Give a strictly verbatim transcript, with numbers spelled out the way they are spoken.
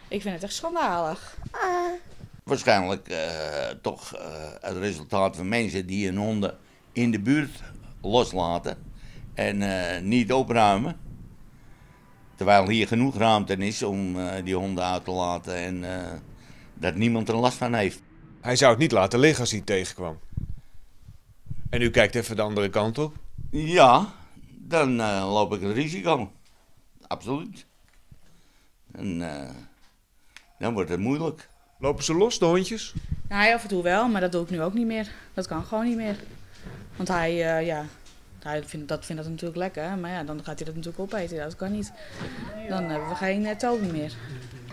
Ik vind het echt schandalig. Waarschijnlijk uh, toch uh, het resultaat van mensen die hun honden in de buurt loslaten en uh, niet opruimen. Terwijl hier genoeg ruimte is om uh, die honden uit te laten en uh, dat niemand er last van heeft. Hij zou het niet laten liggen als hij tegenkwam. En u kijkt even de andere kant op? Ja, dan uh, loop ik het risico. Absoluut. En uh, dan wordt het moeilijk. Lopen ze los, de hondjes? Ja, hij af en toe wel, maar dat doe ik nu ook niet meer. Dat kan gewoon niet meer. Want hij, uh, ja, hij vindt dat, vindt dat natuurlijk lekker, maar ja, dan gaat hij dat natuurlijk opeten. Dat kan niet. Dan hebben we geen uh, Toby meer.